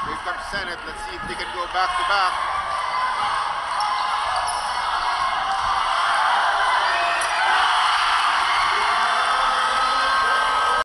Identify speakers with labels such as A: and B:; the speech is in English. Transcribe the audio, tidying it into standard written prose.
A: Here comes Senate. Let's see if they can go back to back.